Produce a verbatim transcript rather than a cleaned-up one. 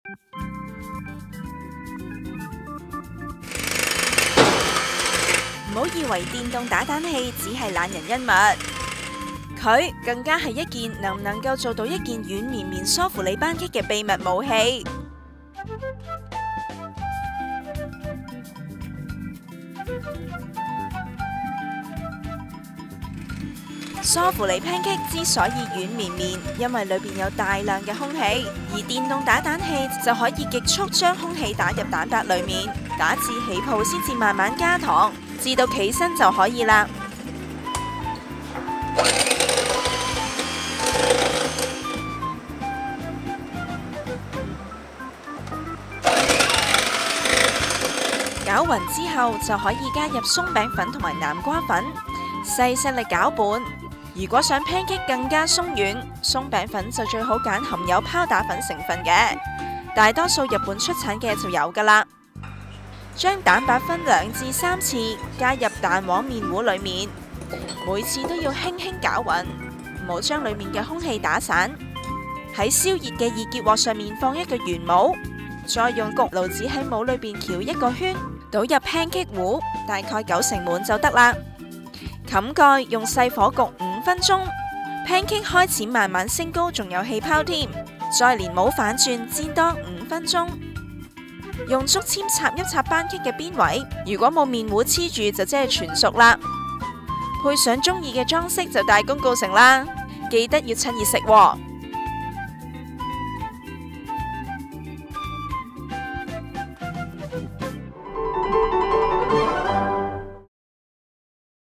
唔好以為電動打蛋器只係懶人恩物，佢更加係一件能唔能夠做到一件軟綿綿梳芙里班戟嘅秘密武器。梳芙里班戟之所以軟綿綿，因為裏邊有大量嘅空氣，而電動打蛋器就可以極速將空氣打入蛋白裏面，打至起泡先至慢慢加糖，至到企身就可以啦。攪勻之後就可以加入鬆餅粉同埋南瓜粉，細細力攪拌。如果想 pancake 更加鬆軟，鬆餅粉就最好揀含有拋打粉成分嘅，大多數日本出產嘅就有㗎啦。將蛋白分兩至三次，加入蛋黃麵糊裡面，每次都要輕輕攪勻，唔好將裡面嘅空氣打散。喺燒熱嘅易結鑊上面放一個圓模，再用焗爐紙喺模裏邊翹一個圈，倒入 pancake 糊，大概九成滿就得啦。冚蓋用細火焗五分鐘 ，pancake 開始慢慢升高，仲有氣泡添。再連模反轉煎多五分鐘，用竹籤插一插班戟嘅邊位，如果冇麵糊黐住就即係全熟啦。配上中意嘅裝飾就大功告成啦！記得要趁熱食喎。